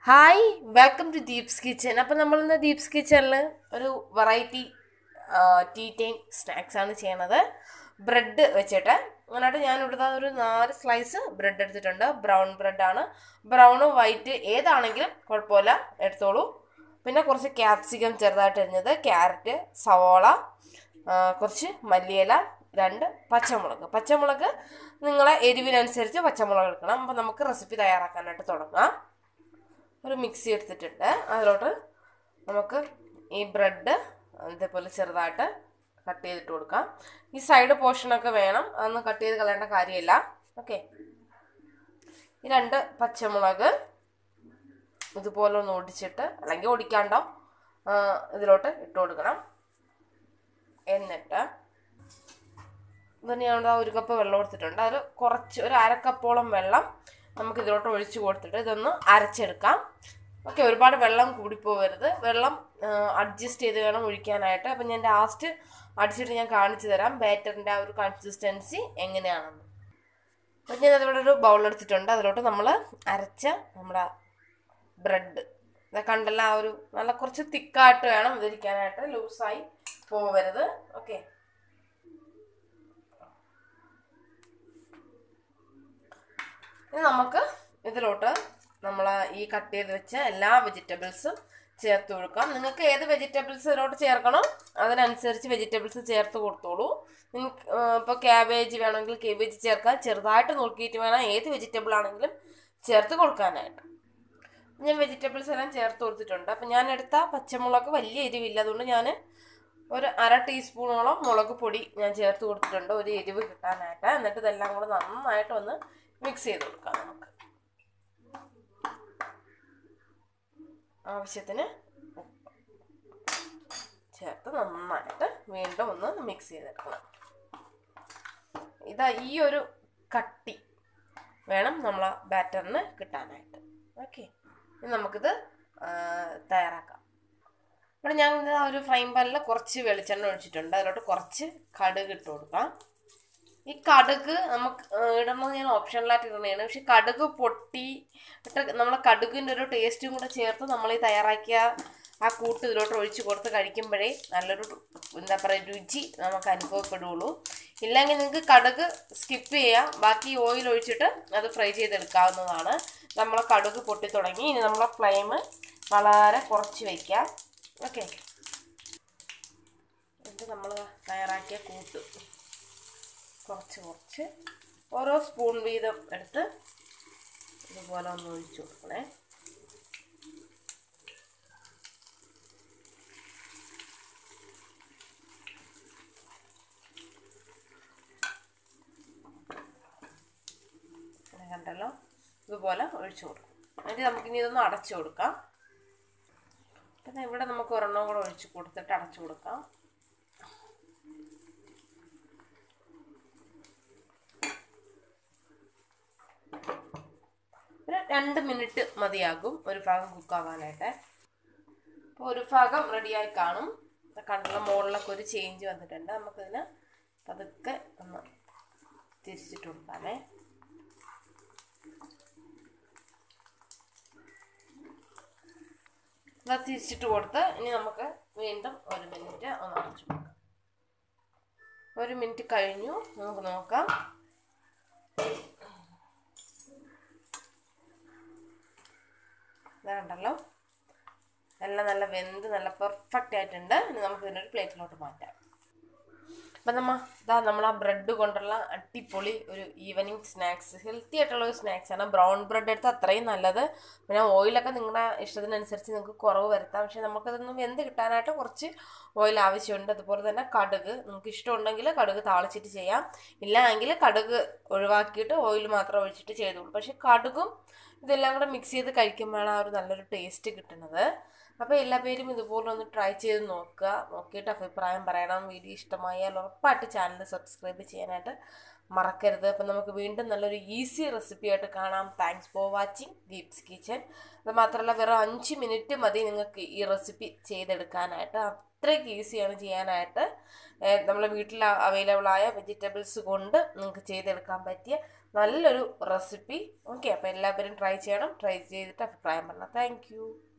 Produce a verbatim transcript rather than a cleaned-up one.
Hi welcome to Deeps kitchen. അപ്പം നമ്മളിന്ന് ദീപ്സ് കിച്ചണിൽ ഒരു വെറൈറ്റി ടീ ടൈം സ്നാക്സ് ആണ് ചെയ്യണത്. ബ്രെഡ് വെച്ചിട്ട് അങ്ങനായിട്ട് ഞാൻ ഇവിടുത്തെ ഒരു നാല് സ്ലൈസ് ബ്രെഡ് എടുത്തിട്ടുണ്ട്. ബ്രൗൺ ബ്രെഡാണ്. ബ്രൗണും വൈറ്റ് ഏതാണെങ്കിലും കുഴപ്പമില്ല, എടുത്തോളൂ. പിന്നെ കുറച്ച് ക്യാപ്സിക്കം ചെറുതായിട്ട് എറിഞ്ഞത്, ക്യാരറ്റ്, സവോള, കുറച്ച് മല്ലിയില, രണ്ട് പച്ചമുളക്. പച്ചമുളക് നിങ്ങളെ എരിവിനനുസരിച്ച് പച്ചമുളക് എടുക്കണം. അപ്പം നമുക്ക് റെസിപ്പി തയ്യാറാക്കാനായിട്ട് തുടങ്ങാം. ഒരു മിക്സി എടുത്തിട്ടുണ്ട്. അതിലോട്ട് നമുക്ക് ഈ ബ്രെഡ് ഇതേപോലെ ചെറുതായിട്ട് കട്ട് ചെയ്തിട്ട് കൊടുക്കാം. ഈ സൈഡ് പോർഷനൊക്കെ വേണം, അതൊന്നും കട്ട് ചെയ്ത് കളയേണ്ട കാര്യമില്ല. ഓക്കെ, ഈ രണ്ട് പച്ചമുളക് ഇതുപോലെ ഒന്ന് ഒടിച്ചിട്ട്, അല്ലെങ്കിൽ ഒടിക്കാണ്ടോ, ഇതിലോട്ട് ഇട്ട് കൊടുക്കണം. എന്നിട്ട് ഇതിന് ഞാൻ ഒരു കപ്പ് വെള്ളം എടുത്തിട്ടുണ്ട്. അത് കുറച്ച് ഒരു അരക്കപ്പോളം വെള്ളം നമുക്ക് ഇതിലോട്ട് ഒഴിച്ചു കൊടുത്തിട്ട് ഇതൊന്ന് അരച്ചെടുക്കാം. ഓക്കെ, ഒരുപാട് വെള്ളം കൂടിപ്പോവരുത്. വെള്ളം അഡ്ജസ്റ്റ് ചെയ്ത് വേണം ഒഴിക്കാനായിട്ട്. അപ്പം ഞാൻ ലാസ്റ്റ് അടിച്ചിട്ട് ഞാൻ കാണിച്ചു തരാം ബാറ്ററിൻ്റെ ആ ഒരു കൺസിസ്റ്റൻസി എങ്ങനെയാണെന്ന്. അപ്പം ഞാൻ അതിവിടെ ഒരു ബൗൾ എടുത്തിട്ടുണ്ട്. അതിലോട്ട് നമ്മൾ അരച്ച നമ്മുടെ ബ്രെഡ് ഇതൊക്കെ കണ്ടല്ല, ആ ഒരു നല്ല കുറച്ച് തിക്കായിട്ട് വേണം ഇതിരിക്കാനായിട്ട്, ലൂസായി പോവരുത്. ഓക്കെ, ഇനി നമുക്ക് ഇതിലോട്ട് നമ്മൾ ഈ കട്ട് ചെയ്ത് വെച്ച എല്ലാ വെജിറ്റബിൾസും ചേർത്ത് കൊടുക്കാം. നിങ്ങൾക്ക് ഏത് വെജിറ്റബിൾസ് ഇതിലോട്ട് ചേർക്കണോ അതിനനുസരിച്ച് വെജിറ്റബിൾസ് ചേർത്ത് കൊടുത്തോളൂ. നിങ്ങൾക്ക് ഇപ്പോൾ ക്യാബേജ് വേണമെങ്കിൽ ക്യാബേജ് ചേർക്കാം. ചെറുതായിട്ട് നോക്കിയിട്ട് വേണം ഏത് വെജിറ്റബിൾ ആണെങ്കിലും ചേർത്ത് കൊടുക്കാനായിട്ട്. ഞാൻ വെജിറ്റബിൾസ് എല്ലാം ചേർത്ത് കൊടുത്തിട്ടുണ്ട്. അപ്പം ഞാൻ എടുത്ത പച്ചമുളക് വലിയ എരിവില്ല, അതുകൊണ്ട് ഞാൻ ഒരു അര ടീസ്പൂണോളം മുളക് പൊടി ഞാൻ ചേർത്ത് കൊടുത്തിട്ടുണ്ട്, ഒരു എരിവ് കിട്ടാനായിട്ട്. എന്നിട്ട് ഇതെല്ലാം കൂടെ നന്നായിട്ട് ഒന്ന് മിക്സ് ചെയ്ത് കൊടുക്കാം. നമുക്ക് ആവശ്യത്തിന് ചേർത്ത് നന്നായിട്ട് വീണ്ടും ഒന്ന് മിക്സ് ചെയ്തെടുക്കണം. ഇതാ ഈ ഒരു കട്ടി വേണം നമ്മളെ ബാറ്ററിന് കിട്ടാനായിട്ട്. ഓക്കെ, ഇനി നമുക്കിത് തയ്യാറാക്കാം. ഇവിടെ ഞാൻ ഒരു ഫ്രൈ പാനിൽ കുറച്ച് വെളിച്ചെണ്ണ ഒഴിച്ചിട്ടുണ്ട്. അതിലോട്ട് കുറച്ച് കടുക് ഇട്ട് കൊടുക്കാം. ഈ കടുക് നമുക്ക് ഇടുന്നത് ഞാൻ ഓപ്ഷണലായിട്ട് ഇടുന്നതാണ്. പക്ഷെ കടുക് പൊട്ടി ഇട്ട് നമ്മളെ കടുകിൻ്റെ ഒരു ടേസ്റ്റും കൂടെ ചേർത്ത് നമ്മൾ ഈ തയ്യാറാക്കിയ ആ കൂട്ട് ഇതിലോട്ട് ഒഴിച്ച് കൊടുത്ത് കഴിക്കുമ്പോഴേ നല്ലൊരു എന്താ പറയുക രുചി നമുക്ക് അനുഭവപ്പെടുകയുള്ളൂ. ഇല്ലെങ്കിൽ നിങ്ങൾക്ക് കടുക് സ്കിപ്പ് ചെയ്യാം, ബാക്കി ഓയിൽ ഒഴിച്ചിട്ട് അത് ഫ്രൈ ചെയ്തെടുക്കാവുന്നതാണ്. നമ്മളെ കടുക് പൊട്ടി തുടങ്ങി. ഇനി നമ്മളെ ഫ്ലെയിം വളരെ കുറച്ച് വയ്ക്കാം. ഓക്കെ, എന്നിട്ട് നമ്മൾ തയ്യാറാക്കിയ കൂട്ട് കുറച്ച് കുറച്ച് ഓരോ സ്പൂൺ വീതം എടുത്ത് ഇതുപോലെ ഒന്ന് ഒഴിച്ചു കൊടുക്കണേ. കണ്ടല്ലോ, ഇതുപോലെ ഒഴിച്ചു കൊടുക്കും. എന്നിട്ട് നമുക്കിനി ഇതൊന്ന് അടച്ചു കൊടുക്കാം. പിന്നെ ഇവിടെ നമുക്ക് ഒരെണ്ണം കൂടെ ഒഴിച്ച് കൊടുത്തിട്ട് അടച്ചു കൊടുക്കാം. രണ്ട് മിനിറ്റ് മതിയാകും ഒരു ഭാഗം കുക്കാവാനായിട്ട്. അപ്പോൾ ഒരു ഭാഗം റെഡിയായി കാണും. കണ്ടുള്ള മുകളിലൊക്കെ ഒരു ചേഞ്ച് വന്നിട്ടുണ്ട്. നമുക്കിതിന് പതുക്കെ ഒന്ന് തിരിച്ചിട്ട് കൊടുക്കാമേ. ഇത് തിരിച്ചിട്ട് കൊടുത്ത് ഇനി നമുക്ക് വീണ്ടും ഒരു മിനിറ്റ് ഒന്ന് അടച്ചു കൊടുക്കാം. ഒരു മിനിറ്റ് കഴിഞ്ഞു, നമുക്ക് നോക്കാം. ഇതാണ്ടല്ലോ, എല്ലാം നല്ല വെന്ത് നല്ല പെർഫെക്റ്റ് ആയിട്ടുണ്ട്. ഇനി നമുക്ക് ഇതിനൊരു പ്ലേറ്റിലോട്ട് മാറ്റാം. അപ്പം നമ്മൾ ഇതാ നമ്മൾ ആ ബ്രെഡ് കൊണ്ടുള്ള അടിപൊളി ഒരു ഈവനിങ് സ്നാക്സ്, ഹെൽത്തി ആയിട്ടുള്ള ഒരു സ്നാക്സാണ്. ബ്രൗൺ ബ്രെഡ് എടുത്ത് അത്രയും നല്ലത്. പിന്നെ ഓയിലൊക്കെ നിങ്ങളുടെ ഇഷ്ടത്തിനനുസരിച്ച് നിങ്ങൾക്ക് കുറവ് വരുത്താം. പക്ഷേ നമുക്കതൊന്നും വെന്ത് കിട്ടാനായിട്ട് കുറച്ച് ഓയിൽ ആവശ്യമുണ്ട്. അതുപോലെ തന്നെ കടുക് നിങ്ങൾക്ക് ഇഷ്ടമുണ്ടെങ്കിൽ കടുക് താളിച്ചിട്ട് ചെയ്യാം, ഇല്ല എങ്കിൽ കടുക് ഒഴിവാക്കിയിട്ട് ഓയിൽ മാത്രം ഒഴിച്ചിട്ട് ചെയ്തോളൂ. പക്ഷേ കടുകും ഇതെല്ലാം കൂടെ മിക്സ് ചെയ്ത് കഴിക്കുമ്പോഴാണ് ആ ഒരു നല്ലൊരു ടേസ്റ്റ് കിട്ടുന്നത്. അപ്പോൾ എല്ലാ പേരും ഇതുപോലെ ഒന്ന് ട്രൈ ചെയ്ത് നോക്കുക. നോക്കിയിട്ട് അഭിപ്രായം പറയണം. വീഡിയോ ഇഷ്ടമായാൽ ഉറപ്പായിട്ട് ചാനൽ സബ്സ്ക്രൈബ് ചെയ്യാനായിട്ട് മറക്കരുത്. അപ്പം നമുക്ക് വീണ്ടും നല്ലൊരു ഈസി റെസിപ്പി ആയിട്ട് കാണാം. Thanks for watching Deeps kitchen. അത് മാത്രമല്ല വെറും അഞ്ച് മിനിറ്റ് മതി നിങ്ങൾക്ക് ഈ റെസിപ്പി ചെയ്തെടുക്കാനായിട്ട്. അത്രയ്ക്ക് ഈസിയാണ് ചെയ്യാനായിട്ട്. നമ്മളെ വീട്ടിൽ അവൈലബിൾ ആയ വെജിറ്റബിൾസ് കൊണ്ട് നിങ്ങൾക്ക് ചെയ്തെടുക്കാൻ പറ്റിയ നല്ലൊരു റെസിപ്പി. ഓക്കെ, അപ്പോൾ എല്ലാവരും ട്രൈ ചെയ്യണം. ട്രൈ ചെയ്തിട്ട് അഭിപ്രായം പറഞ്ഞാൽ താങ്ക് യു.